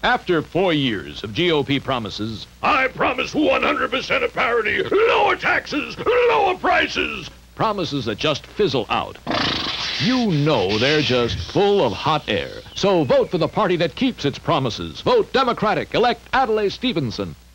After 4 years of GOP promises, I promise 100% of parity, lower taxes, lower prices. Promises that just fizzle out. You know they're just full of hot air. So vote for the party that keeps its promises. Vote Democratic. Elect Adlai Stevenson.